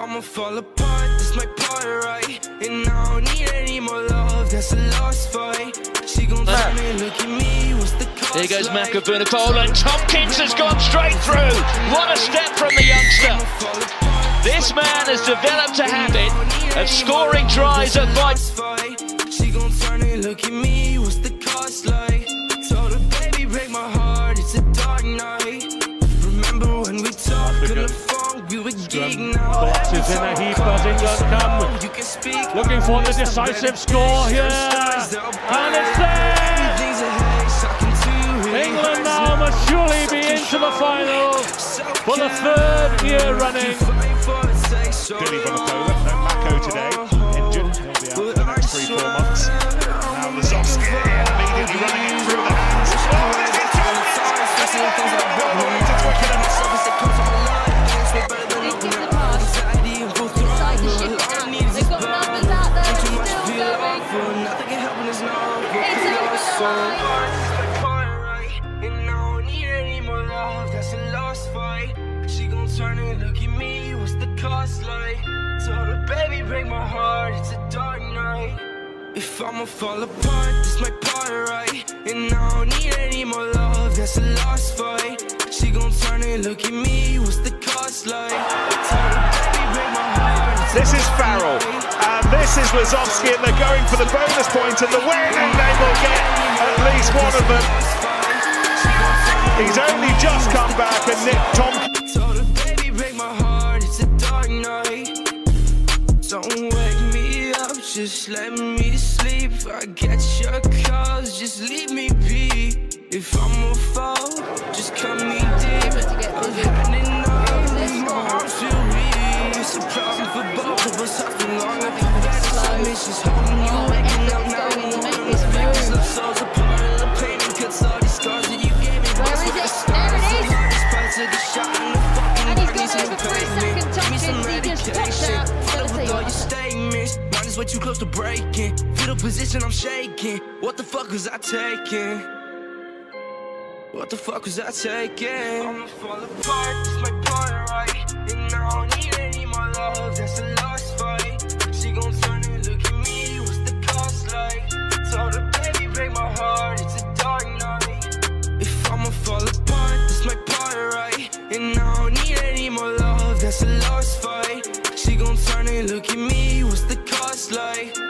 I'ma fall apart, this my part, right? And I don't need any more love, that's a lost fight. She gon' turn and look at me, what's the cost? Here goes Maka Vunipola, and Tompkins has gone straight through. What a step from the youngster. This man has developed a habit of scoring tries at fight. She gon' turn and look at me, what's the cost like? Told her, baby, break my heart, it's a dark night. Remember when we talked on the phone, we were geek now. Boxes in a heap as England come. Looking for the decisive score here. And it's there! England now must surely be into the final for the third year running. Billy Vunipola, no Mako today, injured. He'll be out for the next 3-4 months. Now Lozowski immediately running it through the hands. She gon' turn and look at me, what's the cost like? Told her, baby, break my heart, it's a dark night. If I'ma fall apart, this my part, right? And I don't need any more love, that's a lost fight. She gon' turn and look at me, what's the cost like? Told her, baby, break my heart. This is Farrell, and this is Lozowski, and they're going for the bonus point and the win, and they will get at least one of them. He's only just come back, and Nick Tompkins. Told her, baby, break my heart, it's a dark night. Don't wake me up, just let me sleep. I get your calls, just leave me be. If I'ma fall, just cut me deep. I've had enough, my arms feel weak. It's a problem for both of us, I've been long. I think that it's just holding you, waking up now. Because I'm so apart, and the pain and cuts all these scars that you gave me. Where is it? There it is! And he's gone over for his second Tompkins, he just popped out. Mine is way too close to breaking. Feel the position I'm shaking. What the fuck was I taking? What the fuck was I taking? I'ma fall apart, this my part, right? And I don't need any more love, that's a lost fight. She gon' turn and look at me, what's the cost like? Told her, baby, break my heart, it's a dark night. If I'ma fall apart, this my part, right? And I don't need any more love, that's a lost fight. She gon' turn and look at me, what's the cost like?